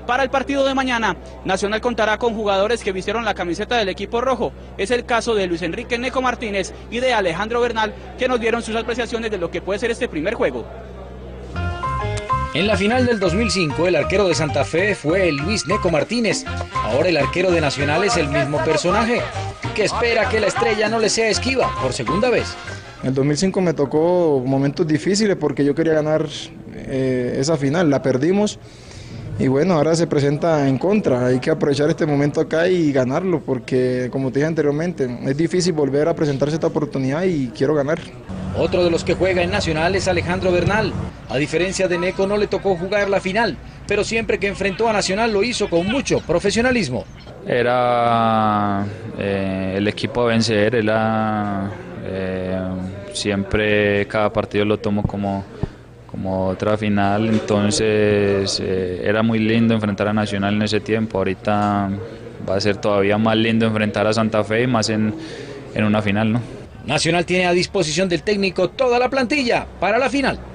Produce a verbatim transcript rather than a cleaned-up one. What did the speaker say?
Para el partido de mañana, Nacional contará con jugadores que vistieron la camiseta del equipo rojo. Es el caso de Luis Enrique Neco Martínez y de Alejandro Bernal, que nos dieron sus apreciaciones de lo que puede ser este primer juego. En la final del dos mil cinco, el arquero de Santa Fe fue Luis Neco Martínez. Ahora el arquero de Nacional es el mismo personaje, que espera que la estrella no le sea esquiva por segunda vez. En el dos mil cinco me tocó momentos difíciles porque yo quería ganar eh, esa final, la perdimos. Y bueno, ahora se presenta en contra, hay que aprovechar este momento acá y ganarlo, porque como te dije anteriormente, es difícil volver a presentarse esta oportunidad y quiero ganar. Otro de los que juega en Nacional es Alejandro Bernal. A diferencia de Neco, no le tocó jugar la final, pero siempre que enfrentó a Nacional lo hizo con mucho profesionalismo. Era eh, el equipo a vencer, era, eh, siempre cada partido lo tomo como... como otra final, entonces eh, era muy lindo enfrentar a Nacional en ese tiempo. Ahorita va a ser todavía más lindo enfrentar a Santa Fe, más en, en una final, ¿no? Nacional tiene a disposición del técnico toda la plantilla para la final.